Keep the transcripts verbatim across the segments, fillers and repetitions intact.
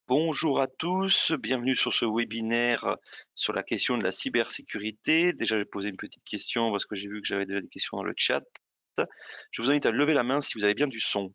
Bonjour à tous, bienvenue sur ce webinaire sur la question de la cybersécurité. Déjà, je vais poser une petite question parce que j'ai vu que j'avais déjà des questions dans le chat. Je vous invite à lever la main si vous avez bien du son.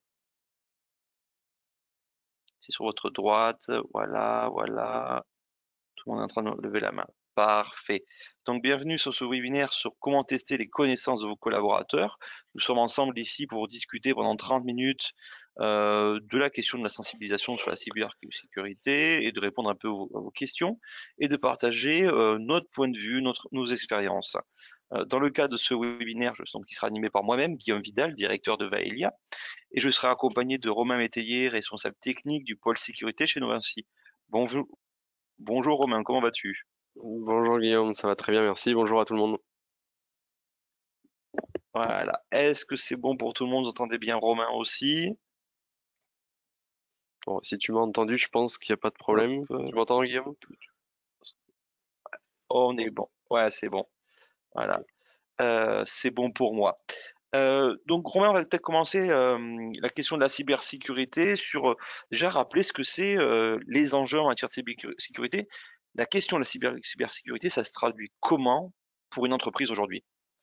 C'est sur votre droite, voilà, voilà. Tout le monde est en train de lever la main. Parfait. Donc, bienvenue sur ce webinaire sur comment tester les connaissances de vos collaborateurs. Nous sommes ensemble ici pour discuter pendant trente minutes euh, de la question de la sensibilisation sur la cybersécurité et de répondre un peu aux- à vos questions et de partager euh, notre point de vue, notre, nos expériences. Euh, dans le cadre de ce webinaire, je sens qu'il sera animé par moi-même, Guillaume Vidal, directeur de Vaelia, et je serai accompagné de Romain Métayer, responsable technique du pôle sécurité chez Novinci. Bonjour, bonjour Romain, comment vas-tu? Bonjour Guillaume, ça va très bien, merci. Bonjour à tout le monde. Voilà. Est-ce que c'est bon pour tout le monde? Vous entendez bien Romain aussi? Bon, si tu m'as entendu, je pense qu'il n'y a pas de Hop, problème. euh, Tu m'entends Guillaume? on est bon. Ouais, c'est bon. Voilà. Euh, c'est bon pour moi. Euh, donc Romain, on va peut-être commencer euh, la question de la cybersécurité sur euh, déjà rappeler ce que c'est euh, les enjeux en matière de cybersécurité. La question de la cyber- cybersécurité, ça se traduit comment pour une entreprise aujourd'hui?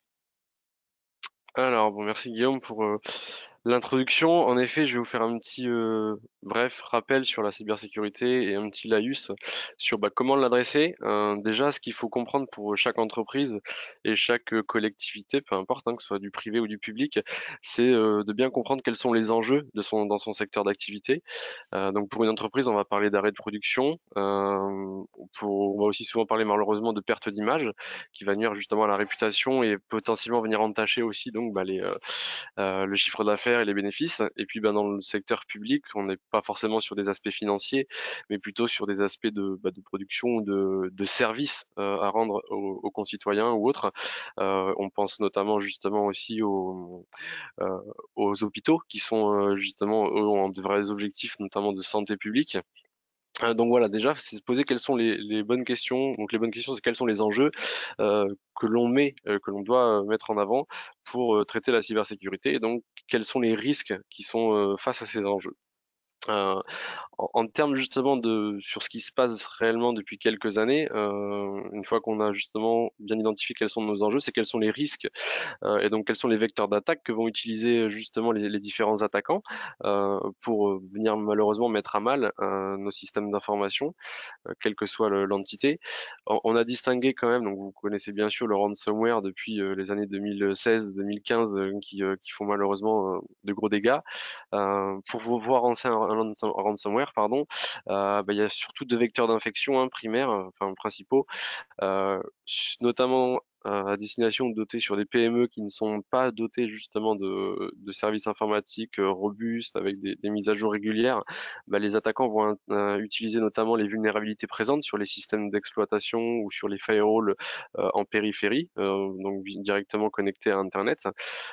Alors, bon, merci Guillaume pour euh, l'introduction. En effet, je vais vous faire un petit euh, bref rappel sur la cybersécurité et un petit laïus sur bah, comment l'adresser. Euh, déjà, ce qu'il faut comprendre pour chaque entreprise et chaque euh, collectivité, peu importe, hein, que ce soit du privé ou du public, c'est euh, de bien comprendre quels sont les enjeux de son, dans son secteur d'activité. Euh, donc pour une entreprise, on va parler d'arrêt de production. Euh, pour, on va aussi souvent parler malheureusement de perte d'image, qui va nuire justement à la réputation et potentiellement venir entacher aussi donc bah, les, euh, euh, le chiffre d'affaires et les bénéfices. Et puis bah, dans le secteur public, on n'est pas forcément sur des aspects financiers, mais plutôt sur des aspects de, bah, de production ou de, de services euh, à rendre aux, aux concitoyens ou autres. Euh, on pense notamment justement aussi aux, euh, aux hôpitaux qui sont euh, justement eux ont de vrais objectifs notamment de santé publique. Euh, donc voilà, déjà, c'est se poser quelles sont les, les bonnes questions. Donc les bonnes questions, c'est quels sont les enjeux euh, que l'on met, euh, que l'on doit euh, mettre en avant pour euh, traiter la cybersécurité. Et donc quels sont les risques qui sont euh, face à ces enjeux. Euh, en, en termes justement de sur ce qui se passe réellement depuis quelques années, euh, une fois qu'on a justement bien identifié quels sont nos enjeux, c'est quels sont les risques euh, et donc quels sont les vecteurs d'attaque que vont utiliser justement les, les différents attaquants euh, pour euh, venir malheureusement mettre à mal euh, nos systèmes d'information, euh, quelle que soit le- l'entité. On, on a distingué quand même, donc vous connaissez bien sûr le ransomware depuis euh, les années deux mille seize deux mille quinze euh, qui, euh, qui font malheureusement euh, de gros dégâts. Euh, pour vous voir lancer un, un ransom- un ransomware, pardon, euh, bah, il y a surtout deux vecteurs d'infection hein, primaires, euh, enfin principaux, euh, notamment euh, à destination dotés sur des P M E qui ne sont pas dotés justement de, de services informatiques euh, robustes avec des, des mises à jour régulières. Bah, les attaquants vont euh, utiliser notamment les vulnérabilités présentes sur les systèmes d'exploitation ou sur les firewalls euh, en périphérie, euh, donc directement connectés à Internet.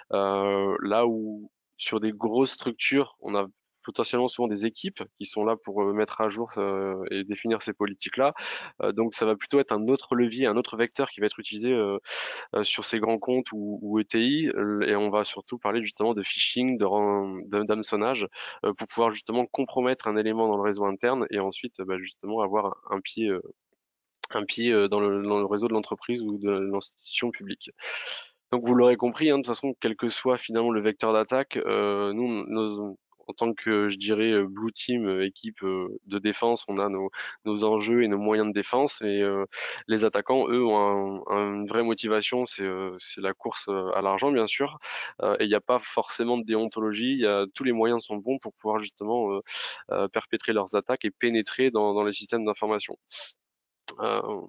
Euh, là où sur des grosses structures, on a potentiellement souvent des équipes qui sont là pour euh, mettre à jour euh, et définir ces politiques-là. Euh, donc ça va plutôt être un autre levier, un autre vecteur qui va être utilisé euh, euh, sur ces grands comptes ou, ou E T I. euh, et on va surtout parler justement de phishing, de, ran- de- d'hameçonnage, euh, pour pouvoir justement compromettre un élément dans le réseau interne et ensuite bah, justement avoir un pied, euh, un pied euh, dans le, dans le réseau de l'entreprise ou de l'institution publique. Donc vous l'aurez compris, hein, de toute façon, quel que soit finalement le vecteur d'attaque, euh, nous, nos- en tant que, je dirais, euh, blue team, euh, équipe euh, de défense, on a nos, nos enjeux et nos moyens de défense. Et euh, les attaquants, eux, ont un- un- une vraie motivation, c'est euh, c'est la course euh, à l'argent, bien sûr. Euh, et il n'y a pas forcément de déontologie. Il y a, tous les moyens sont bons pour pouvoir justement euh, euh, perpétrer leurs attaques et pénétrer dans, dans les systèmes d'information. Euh,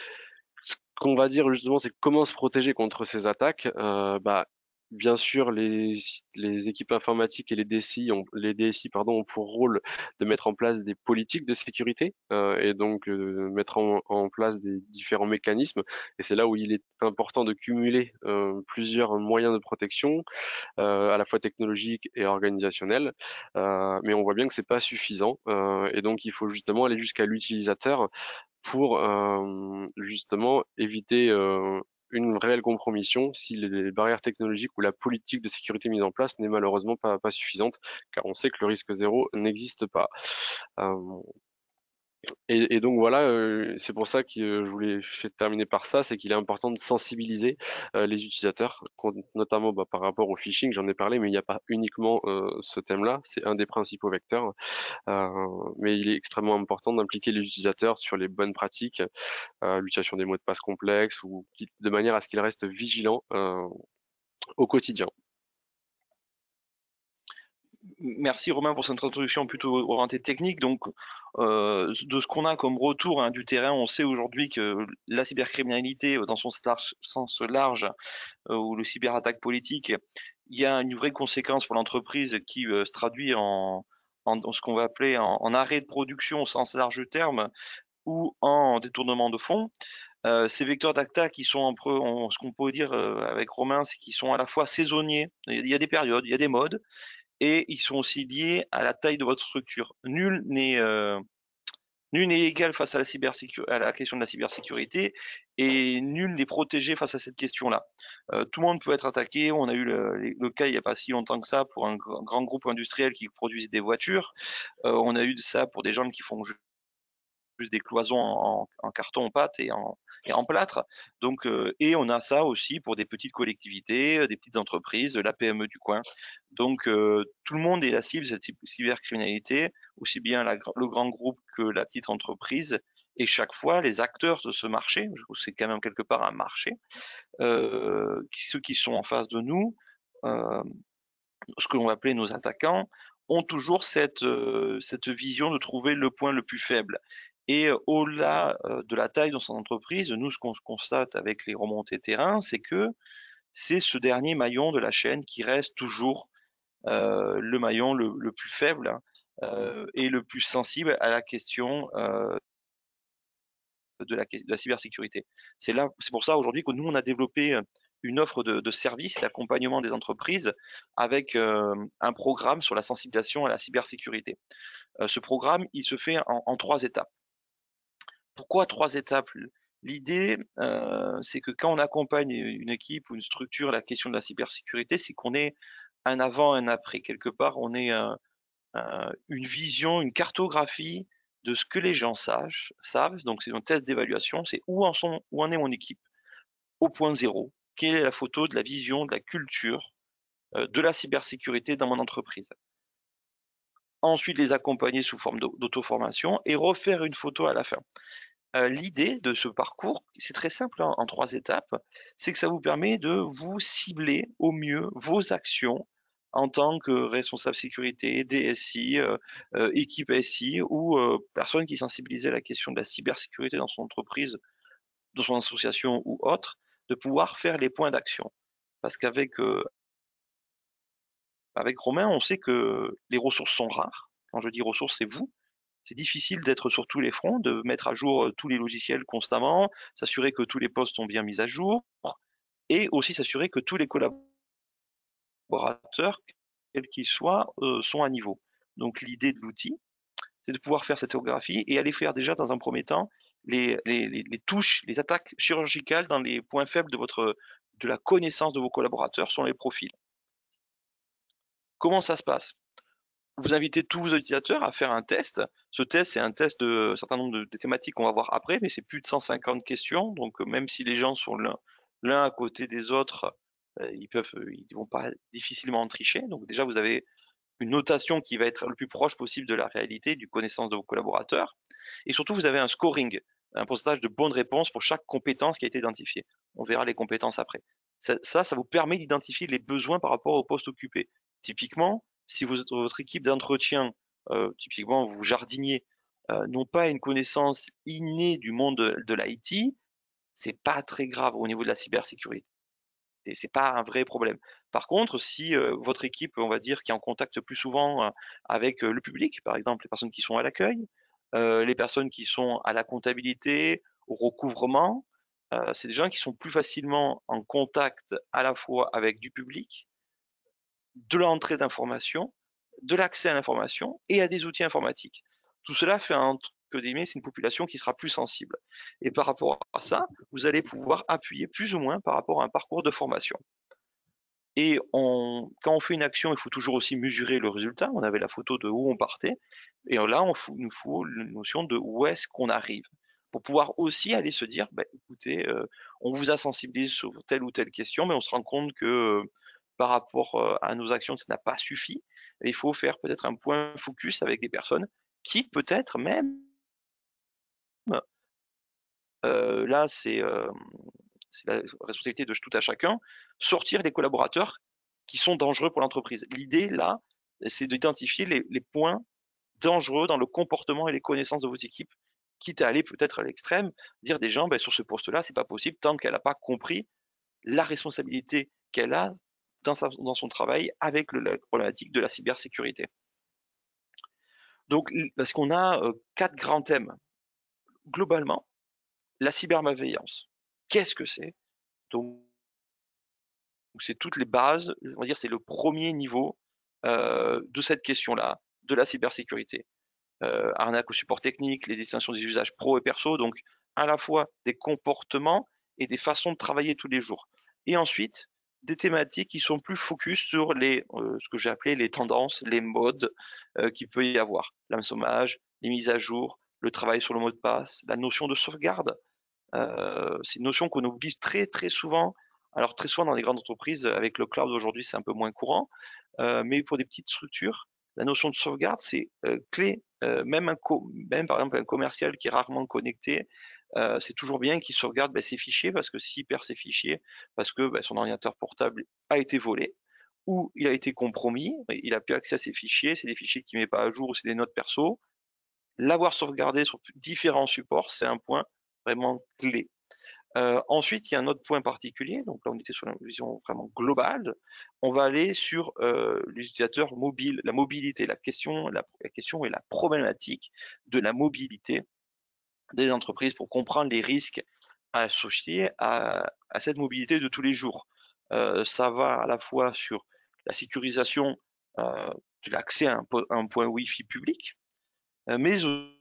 Ce qu'on va dire justement, c'est comment se protéger contre ces attaques. Euh, bah, bien sûr, les, les équipes informatiques et les D S I ont, les D S I pardon, ont pour rôle de mettre en place des politiques de sécurité euh, et donc euh, mettre en, en place des différents mécanismes. Et c'est là où il est important de cumuler euh, plusieurs moyens de protection, euh, à la fois technologiques et organisationnels. Euh, mais on voit bien que c'est pas suffisant euh, et donc il faut justement aller jusqu'à l'utilisateur pour euh, justement éviter euh, une réelle compromission si les barrières technologiques ou la politique de sécurité mise en place n'est malheureusement pas, pas suffisante, car on sait que le risque zéro n'existe pas. Euh, et, et donc voilà, euh, c'est pour ça que euh, je voulais je vais terminer par ça, c'est qu'il est important de sensibiliser euh, les utilisateurs, con- notamment bah, par rapport au phishing, j'en ai parlé, mais il n'y a pas uniquement euh, ce thème-là, c'est un des principaux vecteurs, euh, mais il est extrêmement important d'impliquer les utilisateurs sur les bonnes pratiques, euh, l'utilisation des mots de passe complexes, ou qui- de manière à ce qu'ils restent vigilants euh, au quotidien. Merci Romain pour cette introduction plutôt orientée technique. Donc, euh, de ce qu'on a comme retour hein, du terrain, on sait aujourd'hui que la cybercriminalité, dans son large- sens large, euh, ou le cyberattaque politique, il y a une vraie conséquence pour l'entreprise qui euh, se traduit en, en, en ce qu'on va appeler en, en arrêt de production au sens large terme ou en détournement de fonds. Euh, ces vecteurs d'attaque qui sont un peu, on- ce qu'on peut dire euh, avec Romain, c'est qu'ils sont à la fois saisonniers, il y a des périodes, il y a des modes, et ils sont aussi liés à la taille de votre structure. Nul n'est euh, nul n'est égal face à la, cybersécu- à la question de la cybersécurité et nul n'est protégé face à cette question-là. Euh, tout le monde peut être attaqué. On a eu le, le cas il n'y a pas si longtemps que ça pour un gr- grand groupe industriel qui produisait des voitures. Euh, on a eu de ça pour des gens qui font ju- juste des cloisons en, en carton, en pâte et en, et en plâtre. Donc, euh, et on a ça aussi pour des petites collectivités, euh, des petites entreprises, la P M E du coin. Donc, euh, tout le monde est la cible de cette cy- cybercriminalité, aussi bien la gr- le grand groupe que la petite entreprise. Et chaque fois, les acteurs de ce marché, je trouve que c'est quand même quelque part un marché, euh, qui- ceux qui sont en face de nous, euh, ce que l'on va appeler nos attaquants, ont toujours cette, euh, cette vision de trouver le point le plus faible. Et euh, au-delà euh, de la taille de son entreprise, nous, ce qu'on constate avec les remontées terrain, c'est que c'est ce dernier maillon de la chaîne qui reste toujours euh, le maillon le, le plus faible hein, euh, et le plus sensible à la question euh, de la, de la cybersécurité. C'est là, c'est pour ça aujourd'hui que nous on a développé une offre de, de services et d'accompagnement des entreprises avec euh, un programme sur la sensibilisation à la cybersécurité. Euh, ce programme, il se fait en, en trois étapes. Pourquoi trois étapes? L'idée, euh, c'est que quand on accompagne une équipe ou une structure à la question de la cybersécurité, c'est qu'on ait un avant, un après. Quelque part, on ait un, un, une vision, une cartographie de ce que les gens savent. savent. Donc, c'est un test d'évaluation. C'est où en, sont, où en est mon équipe au point zéro. Quelle est la photo de la vision, de la culture, euh, de la cybersécurité dans mon entreprise. Ensuite, les accompagner sous forme d'auto-formation et refaire une photo à la fin. Euh, L'idée de ce parcours, c'est très simple hein, en trois étapes, c'est que ça vous permet de vous cibler au mieux vos actions en tant que responsable sécurité, D S I, euh, euh, équipe S I ou euh, personne qui est sensibilisée à la question de la cybersécurité dans son entreprise, dans son association ou autre, de pouvoir faire les points d'action. Parce qu'avec euh, avec Romain, on sait que les ressources sont rares. Quand je dis ressources, c'est vous. C'est difficile d'être sur tous les fronts, de mettre à jour tous les logiciels constamment, s'assurer que tous les postes sont bien mis à jour, et aussi s'assurer que tous les collaborateurs, quels qu'ils soient, euh, sont à niveau. Donc l'idée de l'outil, c'est de pouvoir faire cette photographie et aller faire déjà dans un premier temps les, les, les, les touches, les attaques chirurgicales dans les points faibles de, votre, de la connaissance de vos collaborateurs sur les profils. Comment ça se passe? Vous invitez tous vos utilisateurs à faire un test. Ce test, c'est un test de un certain nombre de, de thématiques qu'on va voir après, mais c'est plus de cent cinquante questions. Donc, euh, même si les gens sont l'un l'un à côté des autres, euh, ils peuvent, euh, ils vont pas difficilement en tricher. Donc, déjà, vous avez une notation qui va être le plus proche possible de la réalité, du connaissance de vos collaborateurs. Et surtout, vous avez un scoring, un pourcentage de bonnes réponses pour chaque compétence qui a été identifiée. On verra les compétences après. Ça, ça, ça vous permet d'identifier les besoins par rapport au poste occupé. Typiquement, si vous, votre équipe d'entretien, euh, typiquement vous jardiniez, euh, n'ont pas une connaissance innée du monde de, de l'I T, c'est pas très grave au niveau de la cybersécurité. C'est pas un vrai problème. Par contre, si euh, votre équipe, on va dire, qui est en contact plus souvent euh, avec euh, le public, par exemple les personnes qui sont à l'accueil, euh, les personnes qui sont à la comptabilité, au recouvrement, euh, c'est des gens qui sont plus facilement en contact à la fois avec du public, de l'entrée d'informations, de l'accès à l'information et à des outils informatiques. Tout cela fait un que d'aimer, c'est une population qui sera plus sensible. Et par rapport à ça, vous allez pouvoir appuyer plus ou moins par rapport à un parcours de formation. Et on, quand on fait une action, il faut toujours aussi mesurer le résultat. On avait la photo de où on partait. Et là, on il nous faut une notion de où est-ce qu'on arrive. Pour pouvoir aussi aller se dire, bah, écoutez, euh, on vous a sensibilisé sur telle ou telle question, mais on se rend compte que euh, par rapport euh, à nos actions, ça n'a pas suffi. Et il faut faire peut-être un point focus avec des personnes qui peut-être même, euh, là c'est euh, c'est la responsabilité de tout à chacun, sortir les collaborateurs qui sont dangereux pour l'entreprise. L'idée, là, c'est d'identifier les, les points dangereux dans le comportement et les connaissances de vos équipes, quitte à aller peut-être à l'extrême, dire des gens, ben, sur ce poste-là, c'est pas possible tant qu'elle n'a pas compris la responsabilité qu'elle a dans, sa, dans son travail avec le, la problématique de la cybersécurité. Donc, parce qu'on a euh, quatre grands thèmes. Globalement, la cybermalveillance. Qu'est-ce que c'est? Donc, c'est toutes les bases, on va dire, c'est le premier niveau euh, de cette question-là, de la cybersécurité. Euh, arnaque au support technique, les distinctions des usages pro et perso, donc à la fois des comportements et des façons de travailler tous les jours. Et ensuite, des thématiques qui sont plus focus sur les, euh, ce que j'ai appelé les tendances, les modes euh, qu'il peut y avoir. L'hameçonnage, les mises à jour, le travail sur le mot de passe, la notion de sauvegarde. Euh, c'est une notion qu'on oublie très très souvent. Alors très souvent dans les grandes entreprises, avec le cloud aujourd'hui, c'est un peu moins courant, euh, mais pour des petites structures, la notion de sauvegarde, c'est euh, clé. Euh, même, un même par exemple un commercial qui est rarement connecté, euh, c'est toujours bien qu'il sauvegarde ben, ses fichiers, parce que s'il perd ses fichiers, parce que ben, son ordinateur portable a été volé, ou il a été compromis, il a plus accès à ses fichiers, c'est des fichiers qu'il met pas à jour, ou c'est des notes perso. L'avoir sauvegardé sur différents supports, c'est un point vraiment clé. Euh, ensuite, il y a un autre point particulier, donc là on était sur une vision vraiment globale, on va aller sur euh, l'utilisateur mobile, la mobilité, la question, la, la question et la problématique de la mobilité des entreprises pour comprendre les risques associés à, à cette mobilité de tous les jours. Euh, ça va à la fois sur la sécurisation euh, de l'accès à, à un point Wi-Fi public, mais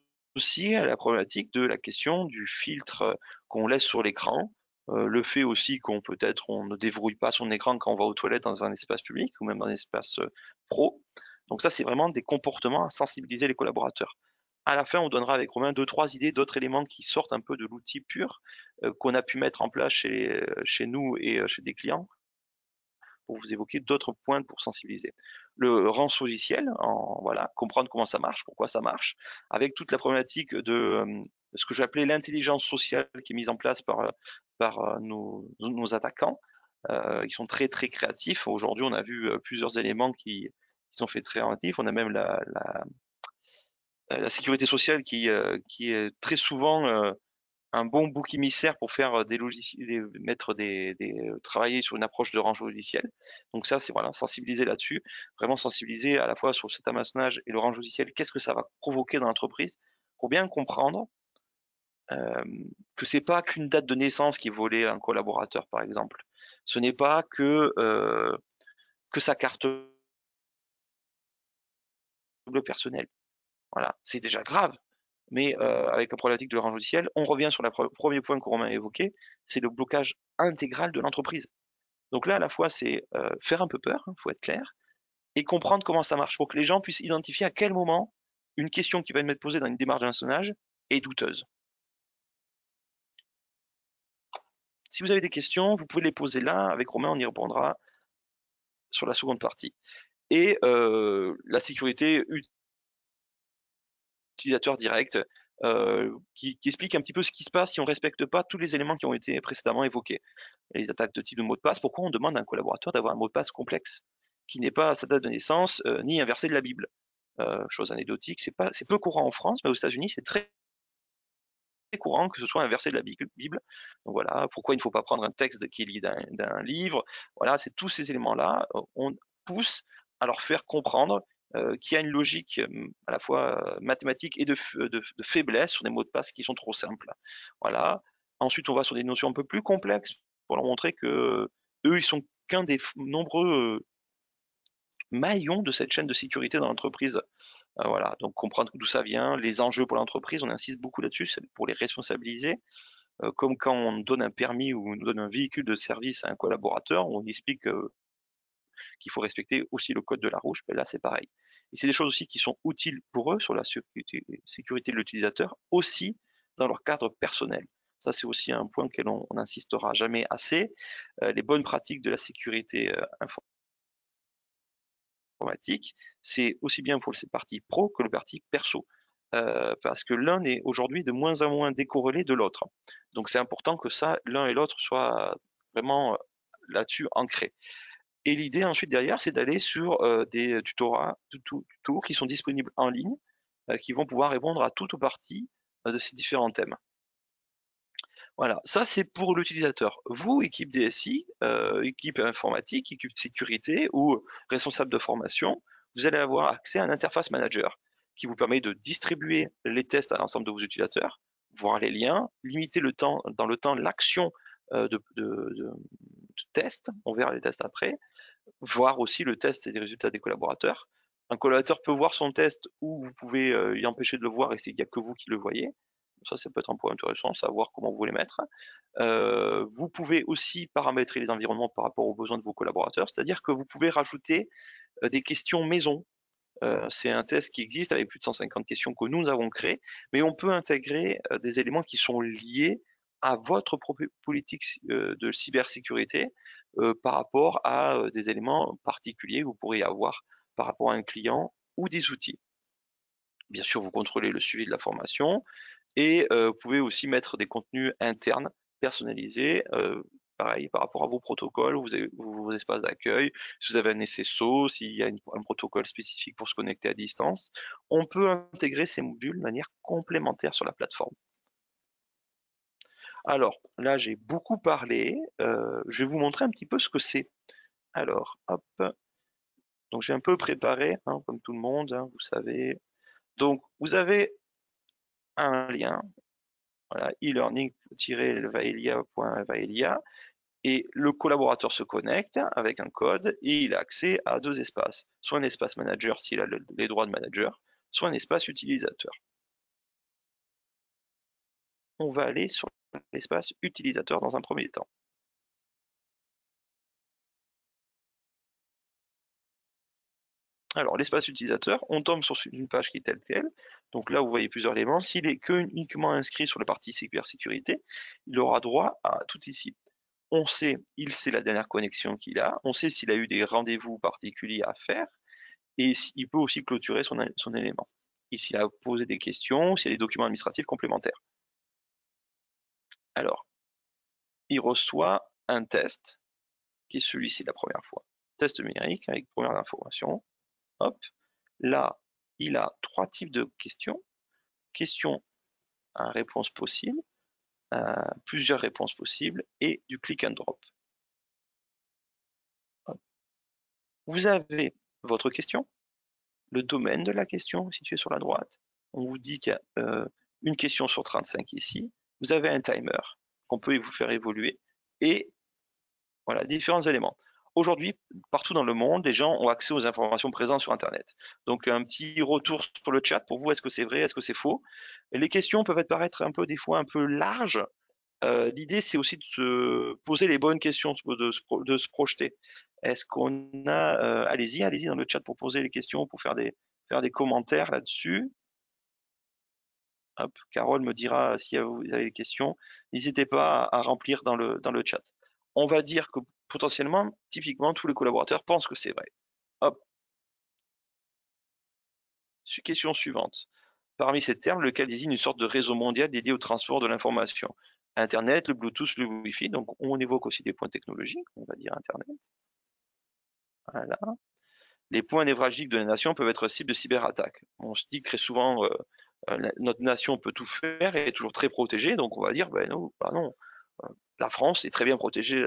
aussi à la problématique de la question du filtre qu'on laisse sur l'écran, euh, le fait aussi qu'on peut-être on ne déverrouille pas son écran quand on va aux toilettes dans un espace public ou même dans un espace euh, pro. Donc ça, c'est vraiment des comportements à sensibiliser les collaborateurs. À la fin, on donnera avec Romain deux, trois idées d'autres éléments qui sortent un peu de l'outil pur euh, qu'on a pu mettre en place chez, chez nous et euh, chez des clients pour vous évoquer d'autres points pour sensibiliser. Le range logiciel, en, voilà, comprendre comment ça marche, pourquoi ça marche, avec toute la problématique de euh, ce que j'appelais l'intelligence sociale qui est mise en place par, par euh, nos, nos attaquants. Euh, ils sont très très créatifs. Aujourd'hui, on a vu euh, plusieurs éléments qui, qui sont faits très créatifs. On a même la, la, la sécurité sociale qui, euh, qui est très souvent euh, un bon bouc émissaire pour faire des logiciels, mettre des, des, travailler sur une approche de range logiciel. Donc ça, c'est voilà, sensibiliser là-dessus, vraiment sensibiliser à la fois sur cet amassonnage et le range logiciel. Qu'est-ce que ça va provoquer dans l'entreprise pour bien comprendre euh, que c'est pas qu'une date de naissance qui est volée à un collaborateur, par exemple. Ce n'est pas que euh, que sa carte bleue personnelle. Voilà, c'est déjà grave. Mais euh, avec la problématique de range logiciel, on revient sur le premier point que Romain a évoqué, c'est le blocage intégral de l'entreprise. Donc là, à la fois, c'est euh, faire un peu peur, il hein, faut être clair, et comprendre comment ça marche, pour que les gens puissent identifier à quel moment une question qui va être posée dans une démarche d'amassonnage est douteuse. Si vous avez des questions, vous pouvez les poser là, avec Romain, on y répondra sur la seconde partie. Et euh, la sécurité utilisateur direct, euh, qui, qui explique un petit peu ce qui se passe si on ne respecte pas tous les éléments qui ont été précédemment évoqués. Les attaques de type de mot de passe, pourquoi on demande à un collaborateur d'avoir un mot de passe complexe, qui n'est pas à sa date de naissance, euh, ni un verset de la Bible. Euh, chose anecdotique, c'est pas, c'est peu courant en France, mais aux États-Unis, c'est très courant que ce soit un verset de la Bible. Donc voilà, pourquoi il ne faut pas prendre un texte qui est lié d'un, d'un livre. Voilà, c'est tous ces éléments-là. On pousse à leur faire comprendre euh, qu'il y a une logique euh, à la fois euh, mathématique et de, de, de faiblesse sur des mots de passe qui sont trop simples. Voilà. Ensuite, on va sur des notions un peu plus complexes pour leur montrer que eux, ils sont qu'un des nombreux maillon de cette chaîne de sécurité dans l'entreprise. Euh, voilà, donc comprendre d'où ça vient, les enjeux pour l'entreprise, on insiste beaucoup là-dessus, c'est pour les responsabiliser. Euh, comme quand on donne un permis ou on donne un véhicule de service à un collaborateur, on explique euh, qu'il faut respecter aussi le code de la route, ben là c'est pareil. Et c'est des choses aussi qui sont utiles pour eux sur la sécurité, sécurité de l'utilisateur, aussi dans leur cadre personnel. Ça, c'est aussi un point auquel on n'insistera jamais assez. Euh, les bonnes pratiques de la sécurité euh, informatique, c'est aussi bien pour le parti pro que le parti perso. Euh, parce que l'un est aujourd'hui de moins en moins décorrélé de l'autre. Donc c'est important que ça, l'un et l'autre soient vraiment là-dessus ancrés. Et l'idée ensuite derrière, c'est d'aller sur euh, des tutorats, tutos, tutos qui sont disponibles en ligne, euh, qui vont pouvoir répondre à toute ou partie euh, de ces différents thèmes. Voilà, ça c'est pour l'utilisateur. Vous, équipe D S I, euh, équipe informatique, équipe de sécurité ou responsable de formation, vous allez avoir accès à un interface manager qui vous permet de distribuer les tests à l'ensemble de vos utilisateurs, voir les liens, limiter le temps, dans le temps l'action euh, de, de, de, de test, on verra les tests après, voir aussi le test et les résultats des collaborateurs. Un collaborateur peut voir son test ou vous pouvez euh, y empêcher de le voir et c'est qu'il n'y a que vous qui le voyez. Ça, ça peut être un point intéressant, savoir comment vous les mettre. Euh, vous pouvez aussi paramétrer les environnements par rapport aux besoins de vos collaborateurs, c'est-à-dire que vous pouvez rajouter euh, des questions maison. Euh, c'est un test qui existe avec plus de cent cinquante questions que nous avons créées, mais on peut intégrer euh, des éléments qui sont liés à votre politique euh, de cybersécurité euh, par rapport à euh, des éléments particuliers que vous pourriez avoir par rapport à un client ou des outils. Bien sûr, vous contrôlez le suivi de la formation et euh, vous pouvez aussi mettre des contenus internes personnalisés, euh, pareil, par rapport à vos protocoles, vous avez, vos espaces d'accueil, si vous avez un S S O, s'il y a une, un protocole spécifique pour se connecter à distance. On peut intégrer ces modules de manière complémentaire sur la plateforme. Alors, là, j'ai beaucoup parlé. Euh, je vais vous montrer un petit peu ce que c'est. Alors, hop. Donc, j'ai un peu préparé, hein, comme tout le monde, hein, vous savez. Donc, vous avez un lien, voilà, e-learning-vaelia.vaelia, et le collaborateur se connecte avec un code et il a accès à deux espaces, soit un espace manager s'il a le, les droits de manager, soit un espace utilisateur. On va aller sur l'espace utilisateur dans un premier temps. Alors, l'espace utilisateur, on tombe sur une page qui est telle quelle. Donc là, vous voyez plusieurs éléments. S'il est que uniquement inscrit sur la partie cybersécurité, il aura droit à tout ici. On sait, il sait la dernière connexion qu'il a, on sait s'il a eu des rendez-vous particuliers à faire, et il peut aussi clôturer son, son élément. Et s'il a posé des questions, s'il y a des documents administratifs complémentaires. Alors, il reçoit un test, qui est celui-ci la première fois. Test numérique avec première information. Hop. Là, il a trois types de questions. Questions à réponse possible, euh, plusieurs réponses possibles et du click and drop. Hop. Vous avez votre question, le domaine de la question situé sur la droite. On vous dit qu'il y a euh, une question sur trente-cinq ici. Vous avez un timer qu'on peut vous faire évoluer et voilà, différents éléments. Aujourd'hui, partout dans le monde, les gens ont accès aux informations présentes sur Internet. Donc, un petit retour sur le chat pour vous, est-ce que c'est vrai, est-ce que c'est faux? Les questions peuvent être paraître un peu, des fois, un peu larges. Euh, L'idée, c'est aussi de se poser les bonnes questions, de se, de se projeter. Est-ce qu'on a... Euh, allez-y, allez-y dans le chat pour poser les questions, pour faire des, faire des commentaires là-dessus. Hop, Carole me dira si vous avez des questions. N'hésitez pas à, à remplir dans le, dans le chat. On va dire que potentiellement, typiquement, tous les collaborateurs pensent que c'est vrai. Hop. Question suivante. Parmi ces termes, lequel désigne une sorte de réseau mondial dédié au transport de l'information? Internet, le Bluetooth, le Wi-Fi. Donc, on évoque aussi des points technologiques, on va dire Internet. Voilà. Les points névralgiques de la nation peuvent être cibles de cyberattaques. On se dit que très souvent, euh, euh, notre nation peut tout faire et est toujours très protégée, donc on va dire, ben non, bah non. Euh, la France est très bien protégée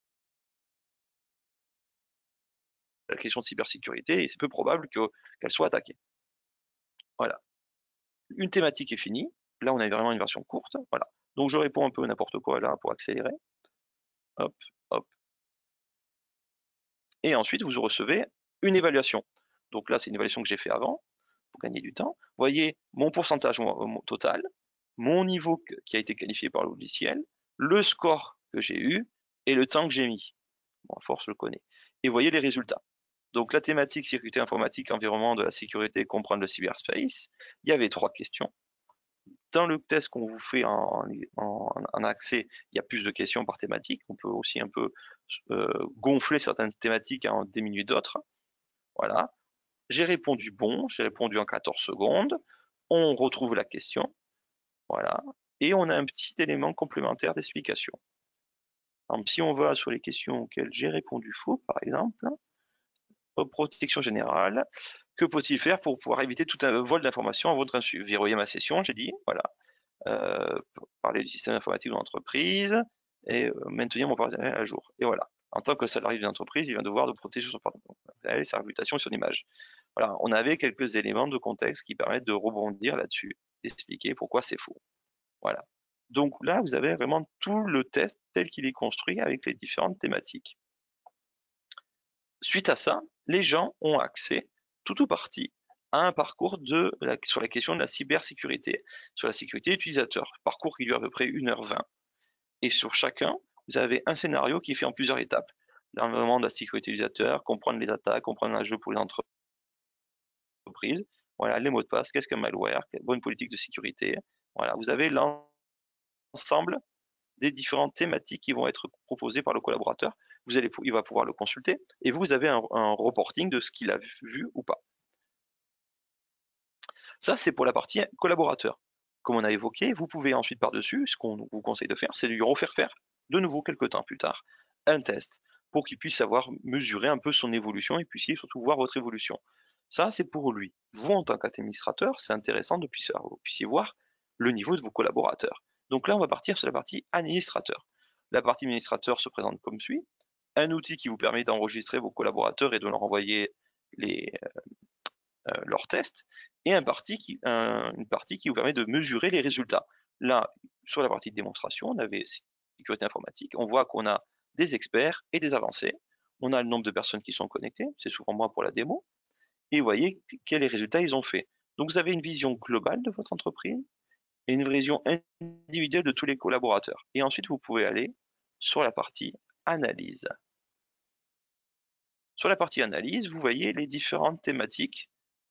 la question de cybersécurité et c'est peu probable que, qu'elle soit attaquée. Voilà. Une thématique est finie. Là, on a vraiment une version courte. Voilà. Donc, je réponds un peu n'importe quoi là pour accélérer. Hop, hop. Et ensuite, vous recevez une évaluation. Donc là, c'est une évaluation que j'ai fait avant pour gagner du temps. Vous voyez mon pourcentage total, mon niveau qui a été qualifié par le logiciel, le score que j'ai eu et le temps que j'ai mis. Bon, à force, je le connais. Et vous voyez les résultats. Donc la thématique sécurité informatique, environnement de la sécurité, comprendre le cyberspace, il y avait trois questions. Dans le test qu'on vous fait en, en, en, accès, il y a plus de questions par thématique. On peut aussi un peu euh, gonfler certaines thématiques et en diminuer d'autres. Voilà. J'ai répondu bon, j'ai répondu en quatorze secondes. On retrouve la question. Voilà. Et on a un petit élément complémentaire d'explication. Si on va sur les questions auxquelles j'ai répondu faux, par exemple, protection générale, que faut-il faire pour pouvoir éviter tout un vol d'informations à votre insu? Verrouiller ma session, j'ai dit, voilà. Euh, parler du système informatique de l'entreprise et euh, maintenir mon partenariat à jour. Et voilà. En tant que salarié d'une entreprise, il va devoir de protéger son partenaire, sa réputation et son image. Voilà. On avait quelques éléments de contexte qui permettent de rebondir là-dessus, d'expliquer pourquoi c'est faux. Voilà. Donc là, vous avez vraiment tout le test tel qu'il est construit avec les différentes thématiques. Suite à ça, les gens ont accès, tout ou partie, à un parcours de la, sur la question de la cybersécurité, sur la sécurité utilisateur, parcours qui dure à peu près une heure vingt. Et sur chacun, vous avez un scénario qui est fait en plusieurs étapes. L'environnement de la sécurité utilisateur, comprendre les attaques, comprendre l'enjeu pour les entreprises, voilà, les mots de passe, qu'est-ce qu'un malware, bonne politique de sécurité. Voilà, vous avez l'ensemble des différentes thématiques qui vont être proposées par le collaborateur. Vous allez, il va pouvoir le consulter et vous avez un, un reporting de ce qu'il a vu ou pas. Ça, c'est pour la partie collaborateur. Comme on a évoqué, vous pouvez ensuite par-dessus, ce qu'on vous conseille de faire, c'est de lui refaire faire de nouveau quelques temps plus tard un test pour qu'il puisse savoir mesurer un peu son évolution et puissiez surtout voir votre évolution. Ça, c'est pour lui. Vous, en tant qu'administrateur, c'est intéressant de puissiez, vous puissiez voir le niveau de vos collaborateurs. Donc là, on va partir sur la partie administrateur. La partie administrateur se présente comme suit. Un outil qui vous permet d'enregistrer vos collaborateurs et de leur envoyer les, euh, leurs tests, et un parti qui, un, une partie qui vous permet de mesurer les résultats. Là, sur la partie de démonstration, on avait sécurité informatique, on voit qu'on a des experts et des avancés, on a le nombre de personnes qui sont connectées, c'est souvent moi pour la démo, et vous voyez quels résultats ils ont fait. Donc vous avez une vision globale de votre entreprise et une vision individuelle de tous les collaborateurs. Et ensuite, vous pouvez aller sur la partie analyse. Sur la partie analyse, vous voyez les différentes thématiques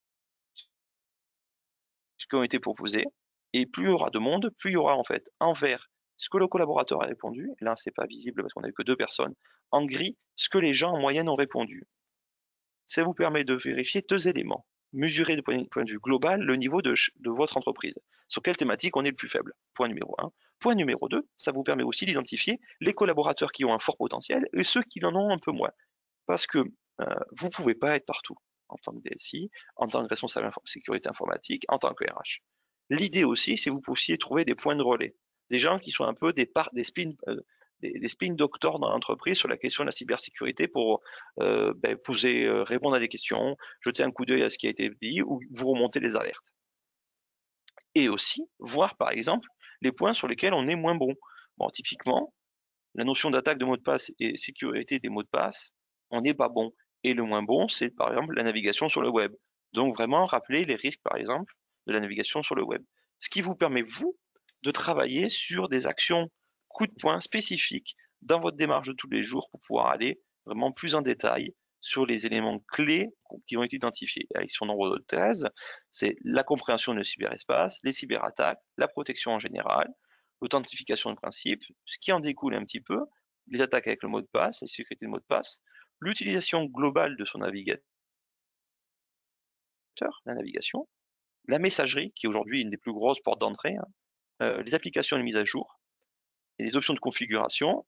qui ont été proposées. Et plus il y aura de monde, plus il y aura en fait en vert ce que le collaborateur a répondu. Là, c'est pas visible parce qu'on n'a eu que deux personnes. En gris, ce que les gens en moyenne ont répondu. Ça vous permet de vérifier deux éléments. Mesurer de point de vue global le niveau de, de votre entreprise. Sur quelle thématique on est le plus faible. Point numéro un. Point numéro deux, ça vous permet aussi d'identifier les collaborateurs qui ont un fort potentiel et ceux qui en ont un peu moins. Parce que euh, vous ne pouvez pas être partout en tant que D S I, en tant que responsable de sécurité informatique, en tant que R H. L'idée aussi, c'est que vous puissiez trouver des points de relais, des gens qui sont un peu des, par, des spin, euh, des, des spin doctors dans l'entreprise sur la question de la cybersécurité pour euh, ben, poser, euh, répondre à des questions, jeter un coup d'œil à ce qui a été dit ou vous remonter les alertes. Et aussi voir par exemple les points sur lesquels on est moins bon. Bon, typiquement, la notion d'attaque de mots de passe et sécurité des mots de passe, on n'est pas bon. Et le moins bon, c'est par exemple la navigation sur le web. Donc vraiment rappeler les risques par exemple de la navigation sur le web. Ce qui vous permet, vous, de travailler sur des actions coup de poing spécifiques dans votre démarche de tous les jours pour pouvoir aller vraiment plus en détail sur les éléments clés qui ont été identifiés. Avec son nombre de thèses, c'est la compréhension du cyberespace, les cyberattaques, la protection en général, l'authentification de principe, ce qui en découle un petit peu, les attaques avec le mot de passe, la sécurité de mot de passe, l'utilisation globale de son navigateur, la navigation, la messagerie, qui est aujourd'hui une des plus grosses portes d'entrée, hein, euh, les applications et les mises à jour, et les options de configuration,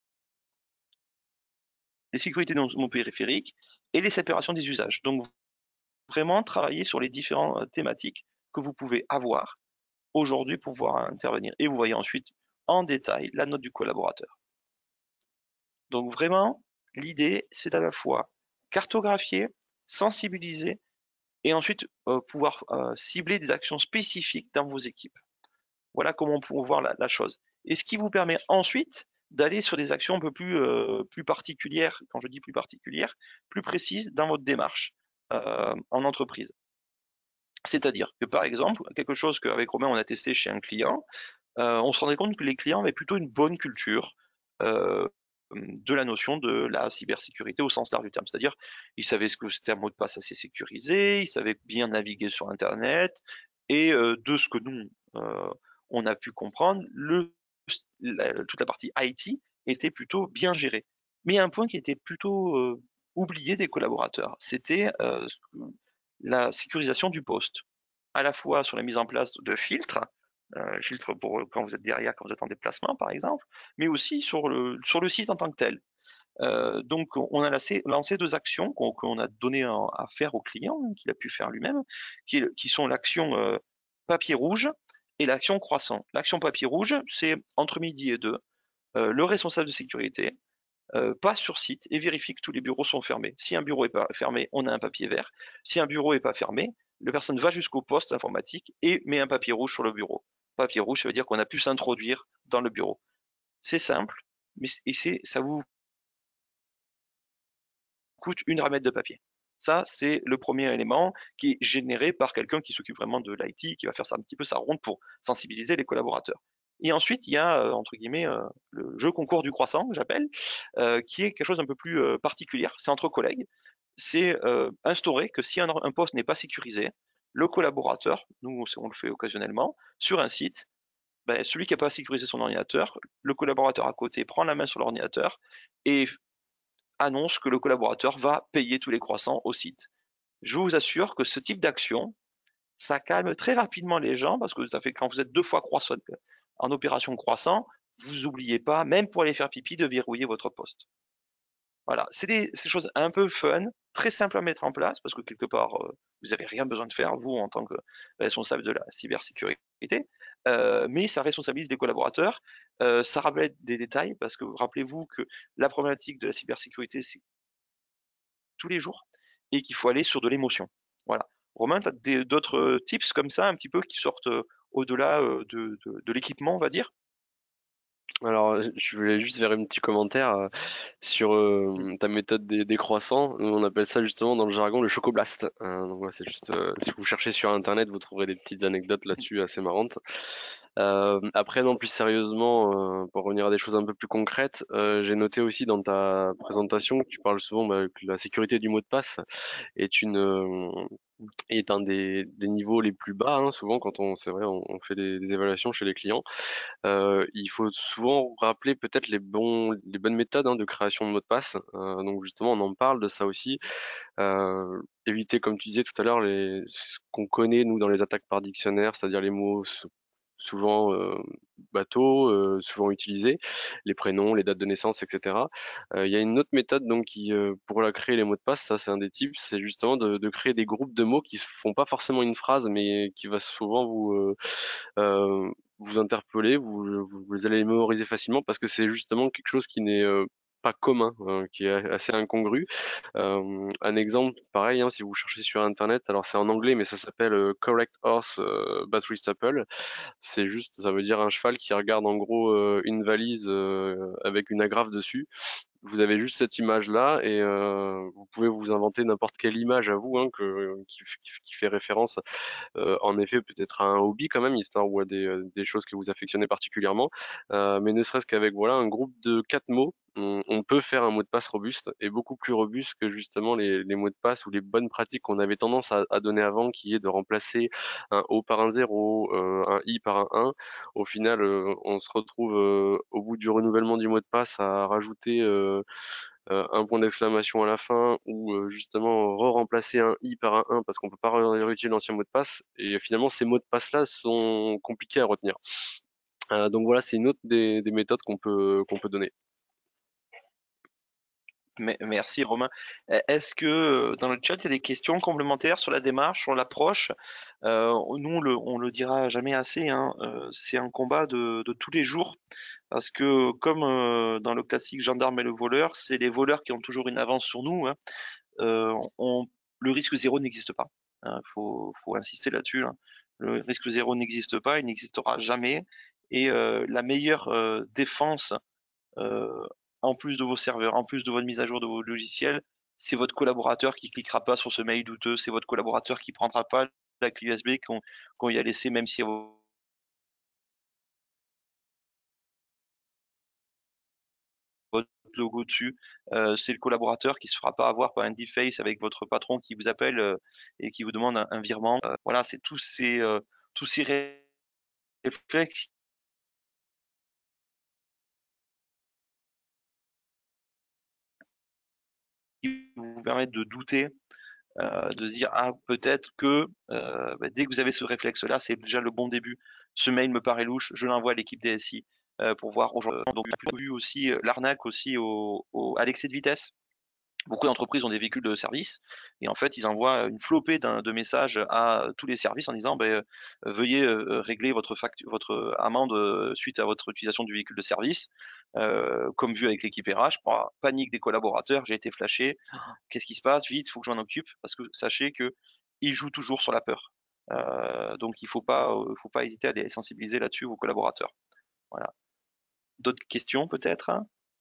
les sécurités de mon périphérique et les séparations des usages. Donc vraiment travailler sur les différentes thématiques que vous pouvez avoir aujourd'hui pour pouvoir intervenir. Et vous voyez ensuite en détail la note du collaborateur. Donc vraiment, l'idée, c'est à la fois cartographier, sensibiliser et ensuite euh, pouvoir euh, cibler des actions spécifiques dans vos équipes. Voilà comment on peut voir la, la chose. Et ce qui vous permet ensuite d'aller sur des actions un peu plus, euh, plus particulières, quand je dis plus particulières, plus précises dans votre démarche euh, en entreprise. C'est-à-dire que par exemple, quelque chose qu'avec Romain on a testé chez un client, euh, on se rendait compte que les clients avaient plutôt une bonne culture euh, de la notion de la cybersécurité au sens large du terme. C'est-à-dire, ils savaient ce que c'était un mot de passe assez sécurisé, ils savaient bien naviguer sur Internet, et euh, de ce que nous, euh, on a pu comprendre, le, la, toute la partie I T était plutôt bien gérée. Mais il y a un point qui était plutôt euh, oublié des collaborateurs, c'était euh, la sécurisation du poste, à la fois sur la mise en place de filtres, euh, filtres pour quand vous êtes derrière, quand vous êtes en déplacement par exemple, mais aussi sur le, sur le site en tant que tel. Euh, donc on a lancé, lancé deux actions qu'on qu'on a donné à, à faire au client, hein, qu'il a pu faire lui-même, qui, qui sont l'action euh, papier rouge et l'action croissant. L'action papier rouge, c'est entre midi et deux, euh, le responsable de sécurité euh, passe sur site et vérifie que tous les bureaux sont fermés. Si un bureau est pas fermé, on a un papier vert. Si un bureau est pas fermé, la personne va jusqu'au poste informatique et met un papier rouge sur le bureau. Papier rouge, ça veut dire qu'on a pu s'introduire dans le bureau. C'est simple, mais et c'est, ça vous coûte une ramette de papier. Ça, c'est le premier élément qui est généré par quelqu'un qui s'occupe vraiment de l'I T, qui va faire ça un petit peu sa ronde pour sensibiliser les collaborateurs. Et ensuite, il y a, euh, entre guillemets, euh, le jeu concours du croissant, que j'appelle, euh, qui est quelque chose d'un peu plus euh, particulier. C'est entre collègues. C'est euh, instaurer que si un, un poste n'est pas sécurisé, le collaborateur, nous on le fait occasionnellement, sur un site, ben, celui qui n'a pas sécurisé son ordinateur, le collaborateur à côté prend la main sur l'ordinateur et annonce que le collaborateur va payer tous les croissants au site. Je vous assure que ce type d'action, ça calme très rapidement les gens parce que ça fait quand vous êtes deux fois croissant, en opération croissant, vous n'oubliez pas, même pour aller faire pipi, de verrouiller votre poste. Voilà, c'est des, des, choses un peu fun, très simples à mettre en place parce que quelque part, euh, vous n'avez rien besoin de faire, vous, en tant que responsable de la cybersécurité, euh, mais ça responsabilise les collaborateurs, euh, ça rappelle des détails parce que rappelez-vous que la problématique de la cybersécurité, c'est tous les jours et qu'il faut aller sur de l'émotion. Voilà. Romain, tu as d'autres tips comme ça, un petit peu, qui sortent euh, au-delà euh, de, de, de l'équipement, on va dire? Alors, je voulais juste faire un petit commentaire euh, sur euh, ta méthode des, des croissants. Nous, on appelle ça justement dans le jargon le chocoblast. Euh, donc voilà, c'est juste, euh, si vous cherchez sur Internet, vous trouverez des petites anecdotes là-dessus assez marrantes. Euh, après, non, plus sérieusement, euh, pour revenir à des choses un peu plus concrètes, euh, j'ai noté aussi dans ta présentation que tu parles souvent bah, que la sécurité du mot de passe est une euh, est un des, des niveaux les plus bas. Hein, souvent, quand on, c'est vrai, on, on fait des, des évaluations chez les clients. Euh, il faut souvent rappeler peut-être les bons, les bonnes méthodes hein, de création de mots de passe. Euh, donc justement, on en parle de ça aussi. Euh, éviter, comme tu disais tout à l'heure, les, ce qu'on connaît nous dans les attaques par dictionnaire, c'est-à-dire les mots sou- souvent euh, bateaux, euh, souvent utilisés, les prénoms, les dates de naissance, et cetera. Euh, Il y a une autre méthode donc qui, euh, pour la créer les mots de passe, ça c'est un des tips, c'est justement de, de créer des groupes de mots qui font pas forcément une phrase, mais qui va souvent vous euh, euh, vous interpeller, vous, vous, vous allez les mémoriser facilement parce que c'est justement quelque chose qui n'est euh, pas commun, euh, qui est assez incongru. Euh, un exemple, pareil, hein, si vous cherchez sur Internet, alors c'est en anglais, mais ça s'appelle euh, Correct Horse euh, Battery Staple. C'est juste, ça veut dire un cheval qui regarde en gros euh, une valise euh, avec une agrafe dessus. Vous avez juste cette image-là et euh, vous pouvez vous inventer n'importe quelle image à vous hein, que, qui, qui, qui fait référence euh, en effet peut-être à un hobby quand même, histoire ou à des, euh, des choses que vous affectionnez particulièrement. Euh, mais ne serait-ce qu'avec voilà un groupe de quatre mots, on, on peut faire un mot de passe robuste et beaucoup plus robuste que justement les, les mots de passe ou les bonnes pratiques qu'on avait tendance à, à donner avant, qui est de remplacer un O par un zéro, euh, un I par un un. Au final, euh, on se retrouve euh, au bout du renouvellement du mot de passe à rajouter euh, euh, un point d'exclamation à la fin ou euh, justement re-remplacer un i par un un parce qu'on peut pas réutiliser l'ancien mot de passe et finalement ces mots de passe là sont compliqués à retenir. Euh, donc voilà, c'est une autre des, des méthodes qu'on peut qu'on peut donner. Merci Romain. Euh, Est-ce que euh, dans le chat, il y a des questions complémentaires sur la démarche, sur l'approche? Euh, nous, on le, on le dira jamais assez, hein, euh, c'est un combat de, de tous les jours. Parce que comme euh, dans le classique gendarme et le voleur, c'est les voleurs qui ont toujours une avance sur nous, hein. Euh, on, le risque zéro n'existe pas. Il hein, faut, faut insister là-dessus, hein. Le risque zéro n'existe pas, il n'existera jamais. Et euh, la meilleure euh, défense euh, en plus de vos serveurs, en plus de votre mise à jour de vos logiciels, c'est votre collaborateur qui cliquera pas sur ce mail douteux, c'est votre collaborateur qui prendra pas la clé U S B qu'on qu'on y a laissé, même si votre logo dessus. Euh, c'est le collaborateur qui se fera pas avoir par un deface avec votre patron qui vous appelle euh, et qui vous demande un, un virement. Euh, voilà, c'est tous ces euh, tous ces réflexes qui vous permettent de douter, euh, de se dire ah peut-être que euh, bah, dès que vous avez ce réflexe-là, c'est déjà le bon début. Ce mail me paraît louche, je l'envoie à l'équipe D S I euh, pour voir aujourd'hui. Donc on a vu aussi euh, l'arnaque aussi au, au, à l'excès de vitesse. Beaucoup d'entreprises ont des véhicules de service et en fait, ils envoient une flopée de messages à tous les services en disant ben, euh, veuillez euh, régler votre, facture, votre amende euh, suite à votre utilisation du véhicule de service. Euh, comme vu avec l'équipe R H, panique des collaborateurs, j'ai été flashé. Qu'est-ce qui se passe? Vite, il faut que je m'en occupe parce que sachez que ils jouent toujours sur la peur. Euh, donc il ne faut pas, euh, faut pas hésiter à les sensibiliser là-dessus, vos collaborateurs. Voilà. D'autres questions peut-être?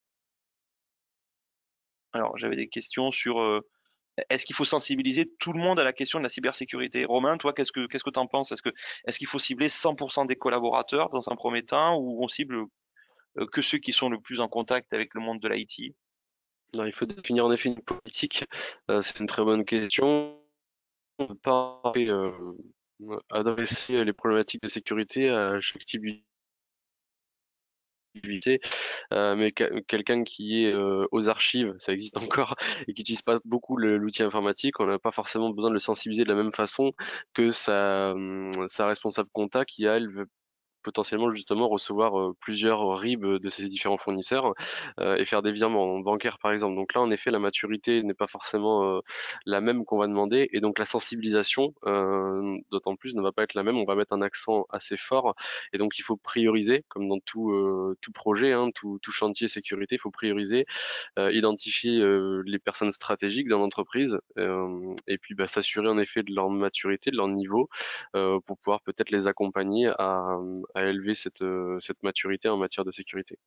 Alors, j'avais des questions sur euh, est-ce qu'il faut sensibiliser tout le monde à la question de la cybersécurité? Romain, toi, qu'est-ce que qu'est-ce que tu en penses? Est-ce que est-ce qu'il faut cibler cent pour cent des collaborateurs dans un premier temps ou on cible euh, que ceux qui sont le plus en contact avec le monde de l'I T? Non, il faut définir en effet une politique. Euh, c'est une très bonne question. On ne peut pas euh, adresser les problématiques de sécurité à chaque type d'utilité. Euh, mais quelqu'un qui est euh, aux archives, ça existe encore, et qui n'utilise pas beaucoup l'outil informatique, on n'a pas forcément besoin de le sensibiliser de la même façon que sa, hum, sa responsable compta qui, elle, veut potentiellement justement recevoir euh, plusieurs R I B de ces différents fournisseurs euh, et faire des virements bancaires par exemple. Donc là, en effet, la maturité n'est pas forcément euh, la même qu'on va demander et donc la sensibilisation, euh, d'autant plus, ne va pas être la même. On va mettre un accent assez fort et donc il faut prioriser, comme dans tout, euh, tout projet, hein, tout, tout chantier sécurité, il faut prioriser, euh, identifier euh, les personnes stratégiques dans l'entreprise euh, et puis bah, s'assurer en effet de leur maturité, de leur niveau euh, pour pouvoir peut-être les accompagner à, à élever cette, euh, cette maturité en matière de sécurité.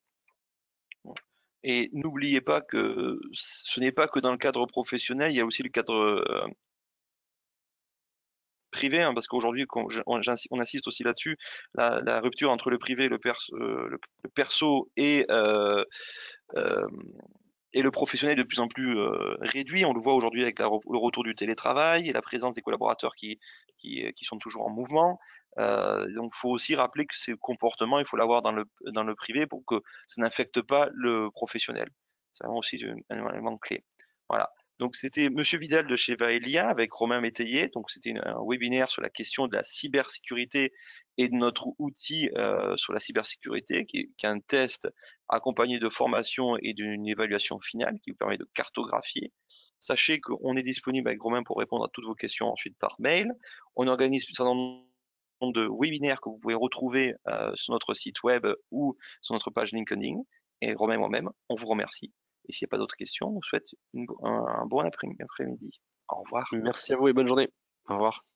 Et n'oubliez pas que ce n'est pas que dans le cadre professionnel, il y a aussi le cadre euh, privé, hein, parce qu'aujourd'hui, on, on insiste aussi là-dessus, la, la, rupture entre le privé, le, perso, euh, le, le perso et euh, euh, et le professionnel est de plus en plus euh, réduit. On le voit aujourd'hui avec la, le retour du télétravail et la présence des collaborateurs qui, qui, qui sont toujours en mouvement. Euh, donc, il faut aussi rappeler que ces comportements, il faut l'avoir dans le, dans le privé pour que ça n'affecte pas le professionnel. C'est vraiment aussi un élément clé. Voilà. Donc, c'était Monsieur Vidal de chez Vaelia avec Romain Métayer. Donc, c'était un webinaire sur la question de la cybersécurité et de notre outil euh, sur la cybersécurité, qui, qui est un test accompagné de formation et d'une évaluation finale qui vous permet de cartographier. Sachez qu'on est disponible avec Romain pour répondre à toutes vos questions ensuite par mail. On organise un certain nombre de webinaires que vous pouvez retrouver euh, sur notre site web ou sur notre page LinkedIn. Et Romain et moi-même, on vous remercie. Et s'il n'y a pas d'autres questions, on vous souhaite une, un, un bon après-midi. Au revoir. Merci à vous et bonne journée. Au revoir.